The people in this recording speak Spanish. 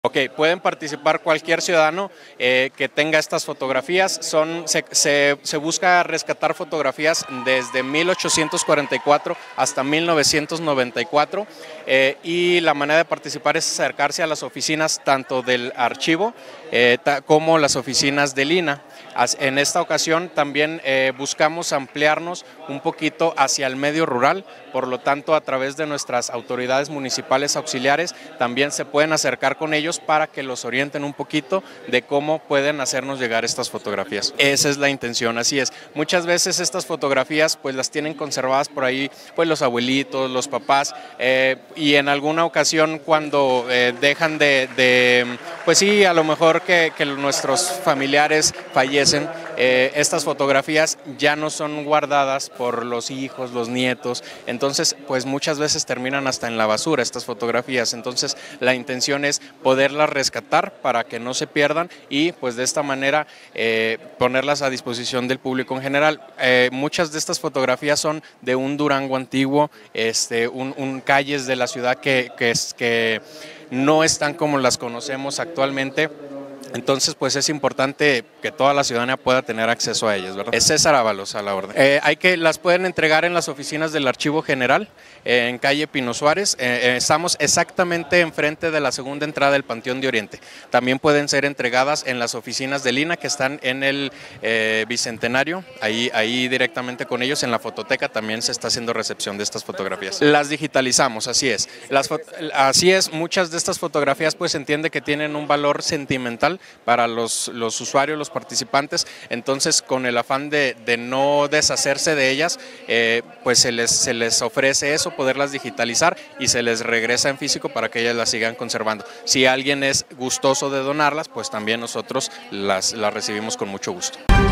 Ok, pueden participar cualquier ciudadano que tenga estas fotografías. Se busca rescatar fotografías desde 1844 hasta 1994 y la manera de participar es acercarse a las oficinas tanto del archivo como las oficinas del INAH. En esta ocasión también buscamos ampliarnos un poquito hacia el medio rural, por lo tanto a través de nuestras autoridades municipales auxiliares también se pueden acercar con ellos para que los orienten un poquito de cómo pueden hacernos llegar estas fotografías. Esa es la intención, así es. Muchas veces estas fotografías pues las tienen conservadas por ahí pues los abuelitos, los papás y en alguna ocasión cuando dejan pues sí, a lo mejor que nuestros familiares fallecen, estas fotografías ya no son guardadas por los hijos, los nietos, entonces pues muchas veces terminan hasta en la basura estas fotografías. Entonces la intención es poderlas rescatar para que no se pierdan y pues de esta manera ponerlas a disposición del público en general. Muchas de estas fotografías son de un Durango antiguo, calles de la ciudad que no están como las conocemos actualmente. Entonces, pues es importante que toda la ciudadanía pueda tener acceso a ellas, ¿verdad? Es César Ábalos a la orden. Las pueden entregar en las oficinas del Archivo General, en calle Pino Suárez. Estamos exactamente enfrente de la segunda entrada del Panteón de Oriente. También pueden ser entregadas en las oficinas del INAH que están en el Bicentenario, ahí directamente con ellos. En la fototeca también se está haciendo recepción de estas fotografías. Las digitalizamos, así es. Muchas de estas fotografías pues se entiende que tienen un valor sentimental para los usuarios, los participantes, entonces con el afán de no deshacerse de ellas, pues se les ofrece eso, poderlas digitalizar y se les regresa en físico para que ellas las sigan conservando. Si alguien es gustoso de donarlas, pues también nosotros las recibimos con mucho gusto.